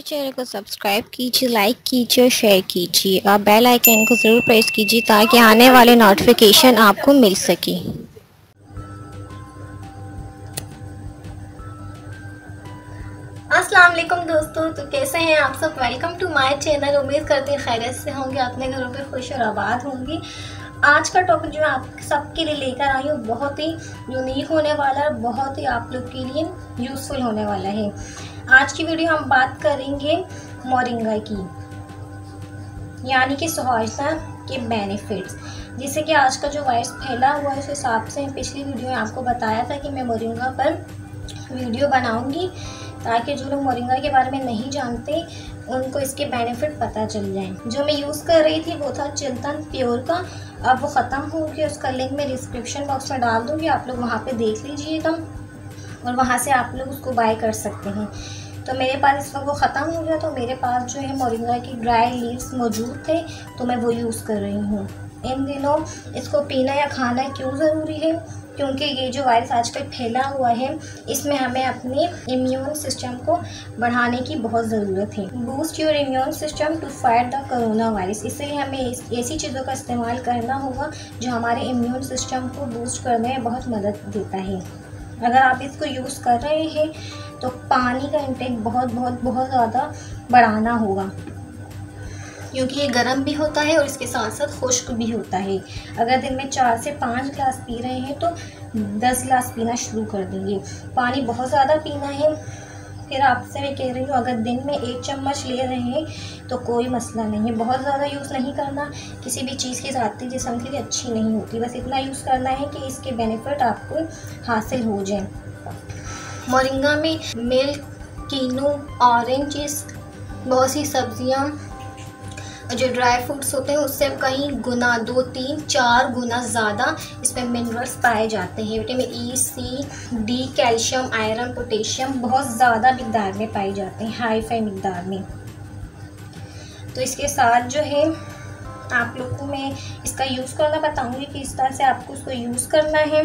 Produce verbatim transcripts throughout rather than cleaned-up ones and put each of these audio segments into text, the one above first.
Channel को subscribe कीजिए, like कीजिए और शेयर कीजिए। आप बेल आइकन को ज़रूर प्रेस कीजिए ताकि आने वाले नोटिफिकेशन आपको मिल सके। अस्सलाम वालेकुम दोस्तों, तो कैसे हैं आप सब। Welcome to my channel. उम्मीद करती हैं खैरियत से होंगे, अपने घरों पे खुश और आबाद होंगी। आज का टॉपिक जो मैं आप सबके लिए लेकर आई हूँ बहुत ही यूनिक होने वाला है, बहुत ही आप लोग के लिए यूज़फुल होने वाला है। आज की वीडियो हम बात करेंगे मोरिंगा की, यानी कि सोहाजना के बेनिफिट्स। जिससे कि आज का जो वायरस फैला हुआ है उस हिसाब से पिछली वीडियो में आपको बताया था कि मैं मोरिंगा पर वीडियो बनाऊंगी ताकि जो लोग मोरिंगा के बारे में नहीं जानते उनको इसके बेनिफिट पता चल जाए। जो मैं यूज़ कर रही थी वो था चिंतन प्योर का, अब वो ख़त्म हो गया। उसका लिंक मैं डिस्क्रिप्शन बॉक्स में डाल दूँगी, आप लोग वहाँ पे देख लीजिएगा और वहाँ से आप लोग उसको बाय कर सकते हैं। तो मेरे पास इस वक्त वो ख़त्म हो गया, तो मेरे पास जो है मोरिंगा की ड्राई लीव्स मौजूद थे तो मैं वो यूज़ कर रही हूँ। इन दिनों इसको पीना या खाना क्यों ज़रूरी है, क्योंकि ये जो वायरस आजकल फैला हुआ है इसमें हमें अपने इम्यून सिस्टम को बढ़ाने की बहुत ज़रूरत है। Boost your immune system to fight the corona virus. इसलिए हमें ऐसी चीज़ों का इस्तेमाल करना होगा जो हमारे इम्यून सिस्टम को बूस्ट करने में बहुत मदद देता है। अगर आप इसको यूज़ कर रहे हैं तो पानी का इंटेक बहुत बहुत बहुत ज़्यादा बढ़ाना होगा, क्योंकि ये गर्म भी होता है और इसके साथ साथ खुश्क भी होता है। अगर दिन में चार से पाँच गिलास पी रहे हैं तो दस गिलास पीना शुरू कर देंगे। पानी बहुत ज़्यादा पीना है। फिर आपसे मैं कह रही हूँ, अगर दिन में एक चम्मच ले रहे हैं तो कोई मसला नहीं है। बहुत ज़्यादा यूज़ नहीं करना, किसी भी चीज़ की ज़ाती जिस्म के लिए अच्छी नहीं होती। बस इतना यूज़ करना है कि इसके बेनिफिट आपको हासिल हो जाए। मोरिंगा में मिल्क, कीनू, ऑरेंजेस, बहुत सी सब्जियाँ, जो ड्राई फ्रूट्स होते हैं उससे कहीं गुना, दो तीन चार गुना ज़्यादा इसमें मिनरल्स पाए जाते हैं। Vitamin E, C, D, calcium, iron, potassium बहुत ज़्यादा मिकदार में पाए जाते हैं, हाई फाई मिकदार में। तो इसके साथ जो है आप लोग को मैं इसका यूज़ करना बताऊंगी कि इस तरह से आपको इसको यूज़ करना है।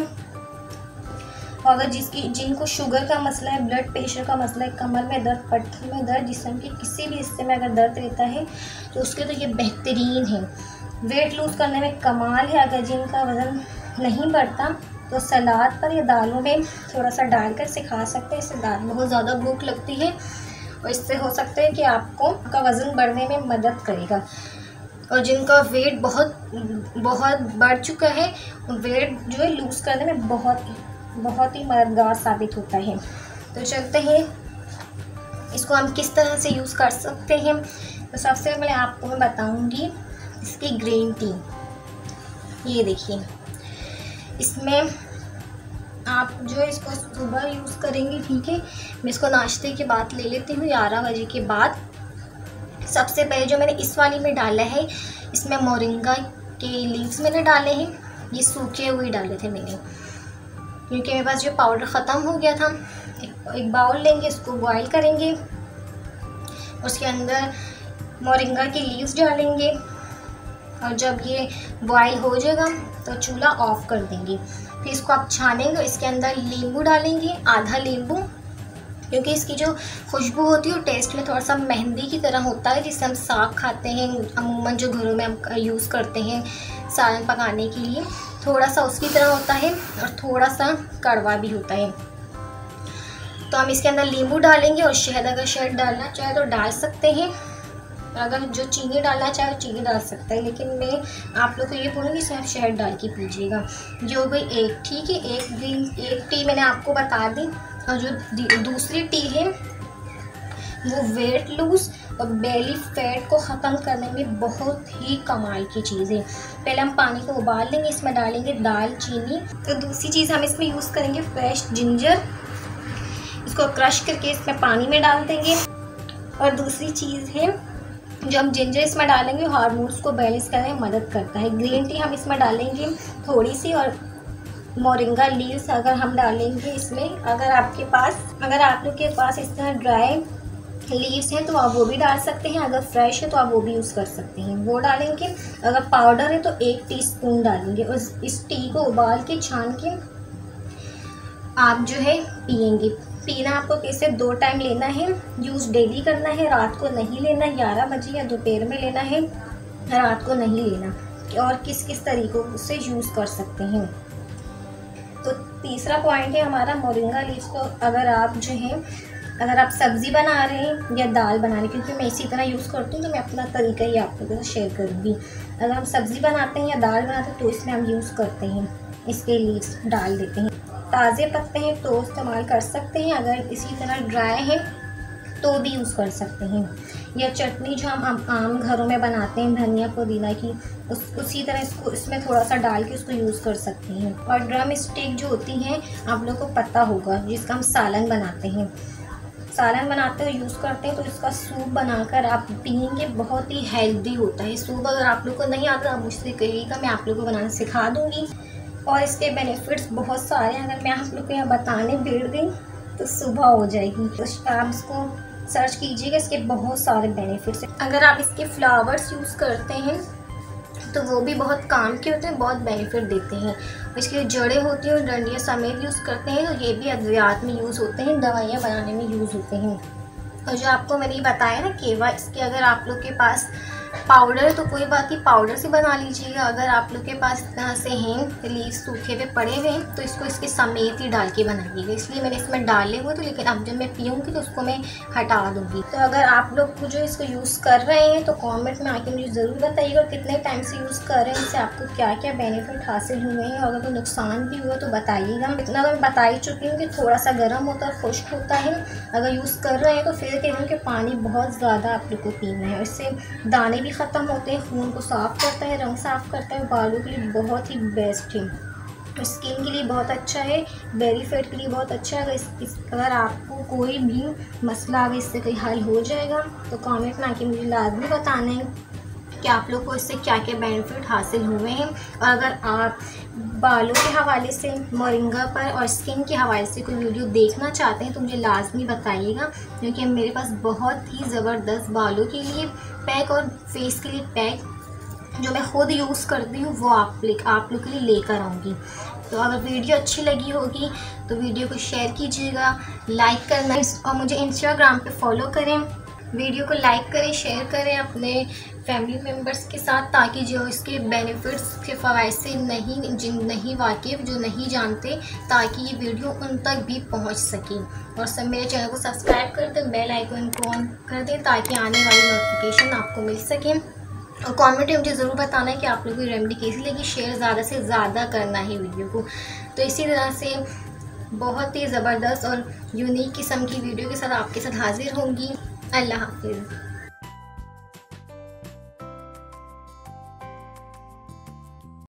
और अगर जिसकी जिनको शुगर का मसला है, ब्लड प्रेशर का मसला है, कमर में दर्द, पट्टी में दर्द, जिस्म के किसी भी हिस्से में अगर दर्द रहता है तो उसके तो ये बेहतरीन है। वेट लूज़ करने में कमाल है। अगर जिनका वज़न नहीं बढ़ता तो सलाद पर या दालों में थोड़ा सा डालकर से खा सकते हैं। इससे दाल बहुत ज़्यादा भूख लगती है और इससे हो सकता है कि आपको आपका वज़न बढ़ने में मदद करेगा। और जिनका वेट बहुत बहुत बढ़ चुका है, वेट जो है लूज़ करने में बहुत बहुत ही मददगार साबित होता है। तो चलते हैं इसको हम किस तरह से यूज़ कर सकते हैं। तो सबसे पहले आपको मैं बताऊंगी इसकी ग्रीन टी। ये देखिए, इसमें आप जो है इसको सुबह यूज़ करेंगे, ठीक है। मैं इसको नाश्ते के बाद ले लेती हूँ, ग्यारह बजे के बाद। सबसे पहले जो मैंने इस वाली में डाला है, इसमें मोरिंगा के लीव्स मैंने डाले हैं। ये सूखे हुए डाले थे मैंने, क्योंकि मेरे पास जो पाउडर ख़त्म हो गया था। एक, एक बाउल लेंगे, इसको बॉईल करेंगे, उसके अंदर मोरिंगा की लीव्स डालेंगे और जब ये बॉईल हो जाएगा तो चूल्हा ऑफ कर देंगे। फिर इसको आप छानेंगे, इसके अंदर नींबू डालेंगे, आधा नींबू, क्योंकि इसकी जो खुशबू होती है वो टेस्ट में थोड़ा सा मेहंदी की तरह होता है, जिससे हम साग खाते हैं अमूमन, जो घरों में हम यूज़ करते हैं सालन पकाने के लिए, थोड़ा सा उसकी तरह होता है और थोड़ा सा कड़वा भी होता है। तो हम इसके अंदर नींबू डालेंगे और शहद, अगर शहद डालना चाहे तो डाल सकते हैं, अगर जो चीनी डालना चाहे तो चीनी डाल सकता है। लेकिन मैं आप लोग को ये बोलूँगी सिर्फ शहद डाल के पीजिएगा। जो भी एक, ठीक है, एक ग्रीन एक टी मैंने आपको बता दी। और जो दूसरी टी है वो वेट लूज़ और बेली फैट को ख़त्म करने में बहुत ही कमाल की चीज़ है। पहले हम पानी को उबाल लेंगे, इसमें डालेंगे दालचीनी। तो दूसरी चीज़ हम इसमें यूज़ करेंगे फ्रेश जिंजर, इसको क्रश करके इसमें पानी में डाल देंगे। और दूसरी चीज़ है जो हम जिंजर इसमें डालेंगे, हार्मोन्स को बैलेंस करने में मदद करता है। ग्रीन टी हम इसमें डालेंगे थोड़ी सी, और मोरिंगा लीव्स अगर हम डालेंगे इसमें, अगर आपके पास अगर आप लोग के पास इस तरह ड्राई लीव्स हैं तो आप वो भी डाल सकते हैं, अगर फ्रेश है तो आप वो भी यूज़ कर सकते हैं, वो डालेंगे। अगर पाउडर है तो एक टीस्पून डालेंगे और इस टी को उबाल के छान के आप जो है पियेंगे। पीना आपको कैसे, दो टाइम लेना है, यूज़ डेली करना है, रात को नहीं लेना, ग्यारह बजे या दोपहर में लेना है, रात को नहीं लेना। और किस किस तरीक़ों से यूज़ कर सकते हैं। तो तीसरा पॉइंट है हमारा मोरिंगा लीव्स को अगर आप जो है अगर आप सब्ज़ी बना रहे हैं या दाल बना रहे हैं, क्योंकि मैं इसी तरह यूज़ करती हूँ तो मैं अपना तरीका ही आप लोगों से शेयर करूँगी। अगर हम सब्ज़ी बनाते हैं या दाल बनाते हैं तो इसमें हम यूज़ करते हैं, इसके लीव्स डाल देते हैं। ताज़े पत्ते हैं तो इस्तेमाल कर सकते हैं, अगर इसी तरह ड्राई है तो भी यूज़ कर सकते हैं। या चटनी जो हम आम घरों में बनाते हैं धनिया पुदीना की, उस उसी तरह इसको इसमें थोड़ा सा डाल के उसको यूज़ कर सकते हैं। और ड्रम स्टिक जो होती हैं आप लोगों को पता होगा, जिसका हम सालन बनाते हैं सालन बनाते हैं यूज़ करते हैं, तो इसका सूप बनाकर आप पिएंगे, बहुत ही हेल्दी होता है सूप। अगर आप लोग को नहीं आता आप मुझसे कहिएगा, मैं आप लोगों को बनाना सिखा दूँगी। और इसके बेनिफिट्स बहुत सारे हैं, अगर मैं आप लोग को यहाँ बताने बैठ गई तो सुबह हो जाएगी। तो आप इसको सर्च कीजिएगा, इसके बहुत सारे बेनिफिट्स हैं। अगर आप इसके फ्लावर्स यूज़ करते हैं तो वो भी बहुत काम के होते हैं, बहुत बेनिफिट देते हैं। इसकी जड़ें होती हैं और डंडियाँ समेत यूज़ करते हैं, तो ये भी अद्वियात में यूज़ होते हैं, दवाइयाँ बनाने में यूज़ होते हैं। और जो आपको मैंने बताया ना केवा, इसके अगर आप लोग के पास पाउडर तो कोई बात नहीं, पाउडर से बना लीजिएगा। अगर आप लोग के पास इतना से हैं लीव्स सूखे हुए पड़े हुए हैं तो इसको इसके समेत ही डाल के बनाइएगा। इसलिए मैंने इसमें डाले हुए तो, लेकिन अब जब मैं पीऊँगी तो उसको मैं हटा दूँगी। तो अगर आप लोग जो इसको यूज़ कर रहे हैं तो कमेंट में आके मुझे ज़रूर बताइएगा कितने टाइम से यूज़ कर रहे हैं, इससे आपको क्या क्या बेनिफिट हासिल हुए हैं, और अगर कोई नुकसान भी हुआ तो बताइएगा। इतना तो मैं बता ही चुकी हूँ कि थोड़ा सा गर्म होता है, खुश्क होता है। अगर यूज़ कर रहे हैं तो फिर कह रही हूँ कि पानी बहुत ज़्यादा आप लोग को पीना है, इससे दाने भी ख़त्म होते हैं, खून को साफ़ करता है, रंग साफ़ करता है, बालों के लिए बहुत ही बेस्ट है, स्किन के लिए बहुत अच्छा है, बेरी फैट के लिए बहुत अच्छा है। अगर इस, इस अगर आपको कोई भी मसला अगर इससे कोई हल हो जाएगा तो कमेंट में आके मुझे लाजमी बताना है कि आप लोग को इससे क्या क्या बेनिफिट हासिल हुए हैं। और अगर आप बालों के हवाले से मोरिंगा पर और स्किन के हवाले से कोई वीडियो देखना चाहते हैं तो मुझे लाजमी बताइएगा, क्योंकि मेरे पास बहुत ही ज़बरदस्त बालों के लिए पैक और फेस के लिए पैक जो मैं खुद यूज़ करती हूँ वो आप आप लोग के लिए लेकर आऊँगी। तो अगर वीडियो अच्छी लगी होगी तो वीडियो को शेयर कीजिएगा, लाइक करना, और मुझे इंस्टाग्राम पे फॉलो करें। वीडियो को लाइक करें, शेयर करें अपने फैमिली मेम्बर्स के साथ, ताकि जो इसके बेनिफिट्स के फ़वाइद से नहीं जिन नहीं वाकिफ़ जो नहीं जानते, ताकि ये वीडियो उन तक भी पहुंच सके। और सब मेरे चैनल को सब्सक्राइब कर दें, बेल आइकन को ऑन कर दें ताकि आने वाली नोटिफिकेशन आपको मिल सके। और कमेंट में मुझे ज़रूर बताना है कि आप लोगों की रेमेडी कैसी लगी। शेयर ज़्यादा से ज़्यादा करना है वीडियो को। तो इसी तरह से बहुत ही ज़बरदस्त और यूनिक किस्म की वीडियो के साथ आपके साथ हाजिर होंगी। अल्लाह हाफिज़।